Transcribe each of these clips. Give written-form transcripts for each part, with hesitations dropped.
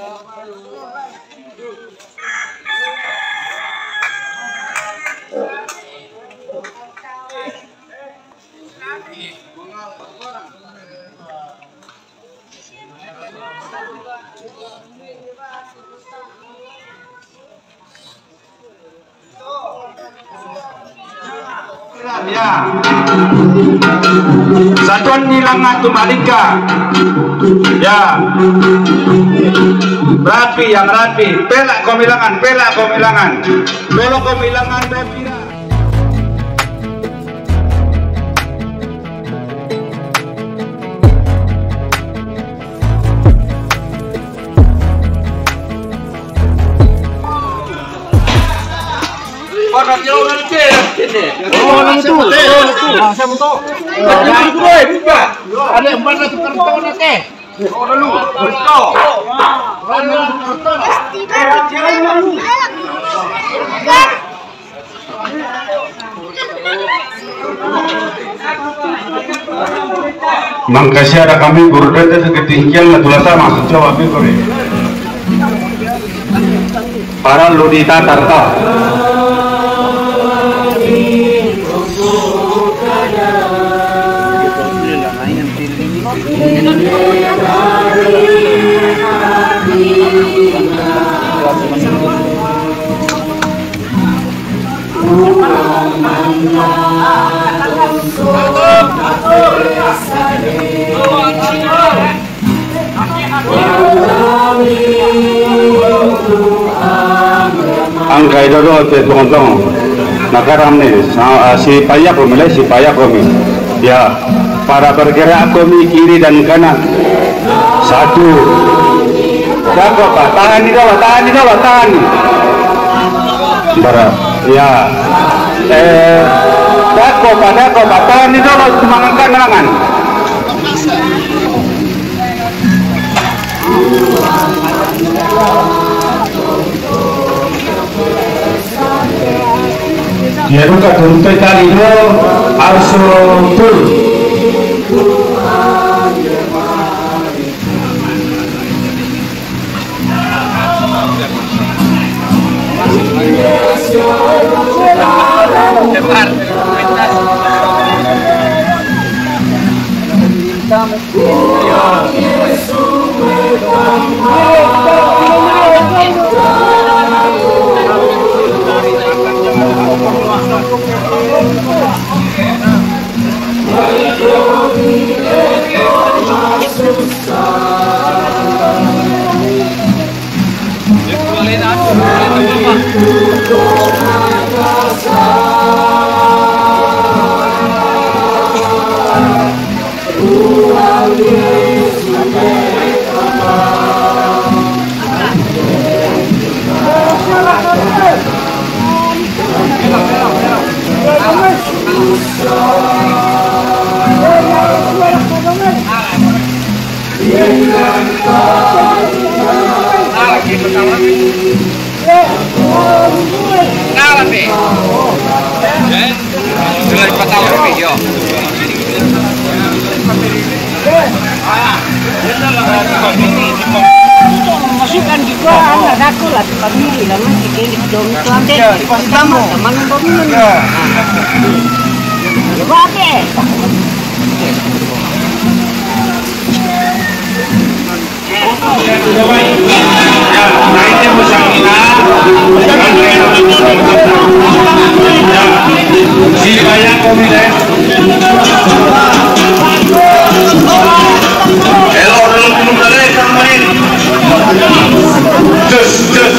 Ya, Satuan Nilangan Tumbalika. Ya, rapi yang rapi. Pelak komilangan, pelak komilangan. Dolo komilangan Depira. Orang jauh dari sini. Orang itu. Sama tu. Ada 400 karton nanti. Orang lu. Mangkasi ada kami burdata ketinggian lah sama coba pikir. Para ludita tarta. Angkai dulu te tong-tong nakaram nih si payah kami ya para bergerak kami kiri dan kanan satu jago pak tahan di bawah tahan bara ya jago pak tahan di bawah semangat kanan ya ruka tuntai tali lo arsul Masukkan juga anak aku lah pemilih lah masih ini dong itu pertama teman pemilih. Pakai. Si banyak komite. Hello, belum boleh main. Just.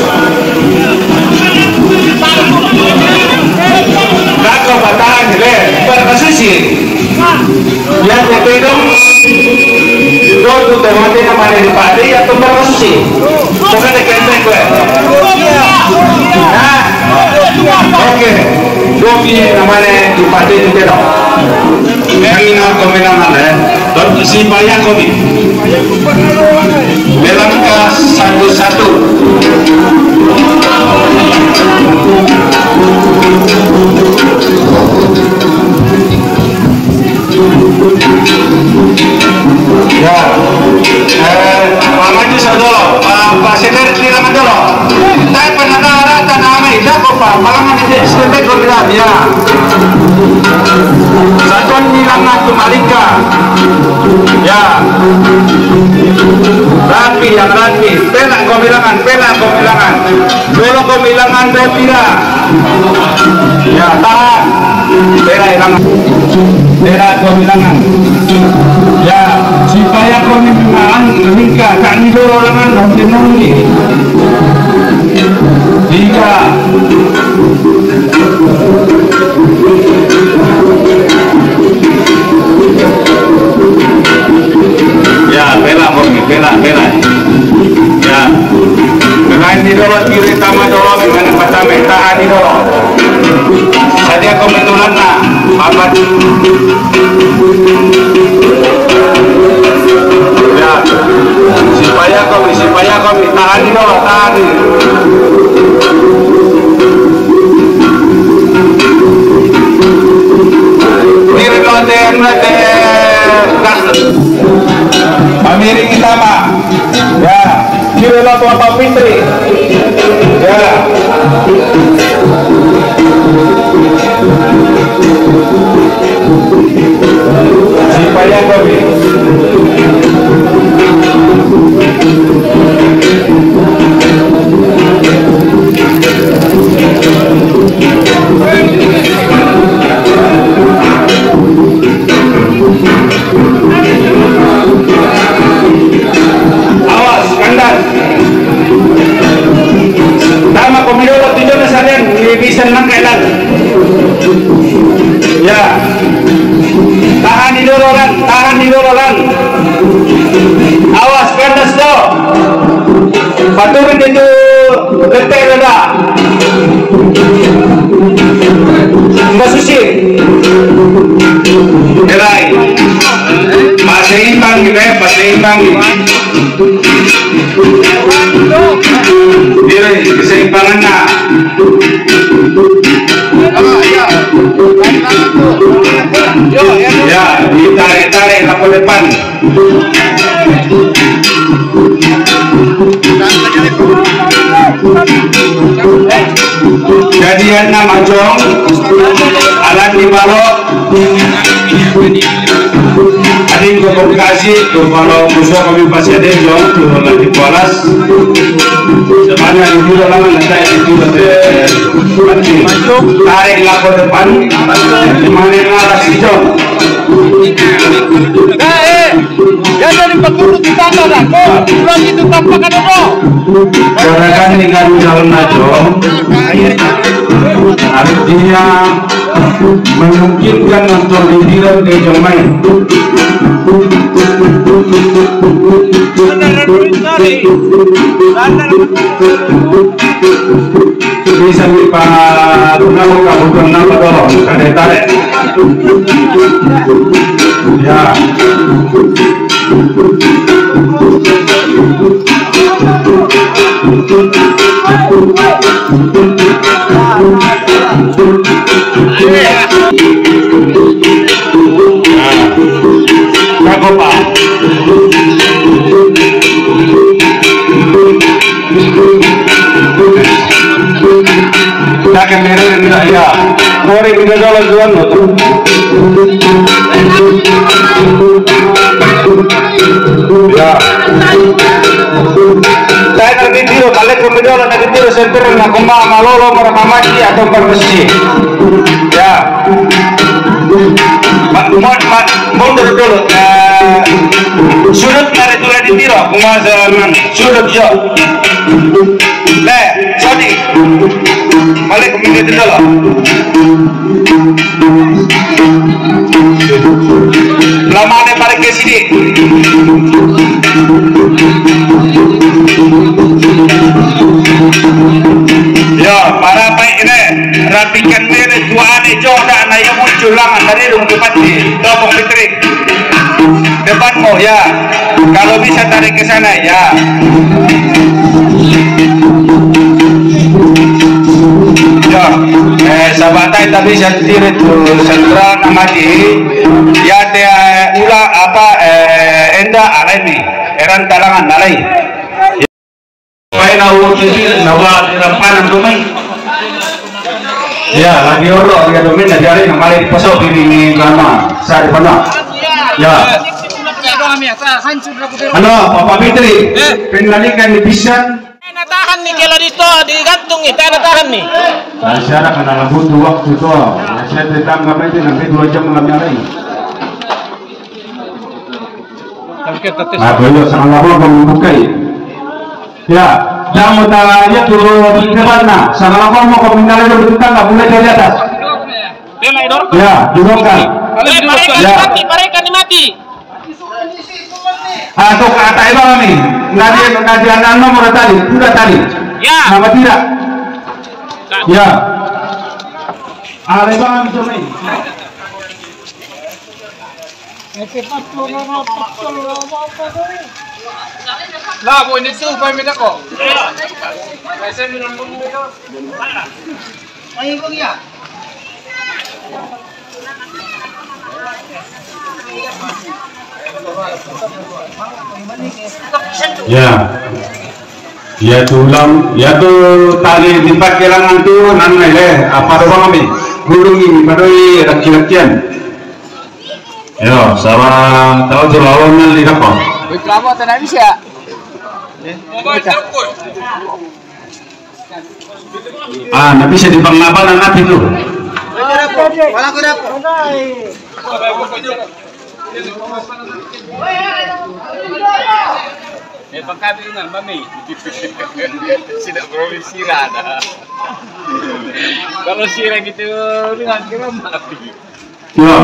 Kakak batahan deh, berkasih. Ya, itu dong. Itu tuh temannya kemana di padi atau berkasih? Bukan dikenteng gue. Nah, oke. Dobi namanya di padi itu dong. Mengingat komenangan ya. Si banyak komi. Belangka 1-1. Ya, mamanya sadolo, Pak Pak Seder tilangan dulu. Saya penagara tanah Ameja kok Pak, malangan ini STT koordinat ya. Satuan Milangan Tumalika. Ya. Rapi yang rapi. Pelak komilangan, pelak komilangan. Dolo komilangan Dopira. Ya, tahan. Pelak hilang. Pelak komilangan. Ya, supaya komilangan meningkat. Kami dulu lengan nanti nanti. Jika ya bela komi bela ya dengan di dolo kiri tama dolo dengan pertama tahan di dolo saja kebetulan nak apa ya supaya komi tahan di dolo tahan kiri loten Pamiri kita Pak ya kiri lo Bapak Fitri ya supaya kopi awas kandas tama komido lo tidur na salian bisa nang kailan ya tahan di dulu lan awas kandas to paturin itu letek reda Mbak Susi Erai paseimbang gitu ya paseimbang diri keseimbangan nak ya ditarik-tarik ke depan jadian nama jong alat di balok adik komunikasi tuh kalau musuh kami pasti ada jong tuh lagi polas semuanya itu dalam nanti itu tarik ke depan mana arah si jong ya dari pengurus kita kan pulang itu tanpa kan karena kan tinggal di jalan aja artinya memungkinkan untuk didiran ke jomai bisa dipak nama kabupaten nama dorong kada tarik ya Pak Dakan merah tidak ya Mori kita jalan jual ya saya terkitiru balik ke video terkitiru sentur nakumba malolo merekamaji atau bersih ya mundur dulu sudut dari tulah ditiro kumasaran sudut yo le sorry balik ke video dulu lama ada balik ke sini ya para baik ini rapikan diri tuan itu dan yang muncul langan dari rumah depan di Bapak Fitri depanmu ya kalau bisa tarik ke sana ya ya sahabat tapi saya tiri tuh sentra nama di ya teh ulah apa enda alami eran kalangan alai nawa rampanan tumay. Ya, lagi oro dia domin na diari na mali pasok ini kama sa pana. Ya. Ano, Papa Fitri? Pinalikan ni Bisan. Natahan nih kalau dito digantung itu natahan nih. Saya kena butuh waktu tu. Saya tetap ngapain nanti 2 jam mengambil lagi. Belum sama lama membukai. Ya, jangan tanya turun di depan nah. Sama lama mau komentar itu kita nggak boleh dari atas. Ya, durungkan. Mereka mati. Atau ke atas itu kami. Nadi anak nomor tadi, sudah tadi. Ya. Nama tidak. Ya. Ada bang kami. Lah, boy, itu upaya minta kok. Ya. Ya tulang, ya tu tali tempat kelangan tu nan leh apa doang kami. Gulung ini padoi rakyat-rakyat. Yo, sama tahu tu lawan nan lihat apa? Berapa tanah bisa? Nabi saya di penglapan anak itu. Wala ko na po. Pagkabingan, mami. Tidak perlu sirah dah. Kalau sirah gitu, dengan kira mati. Yo,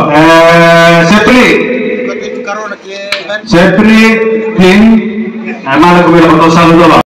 Sepri, tim, malah aku bilang untuk salu dulu.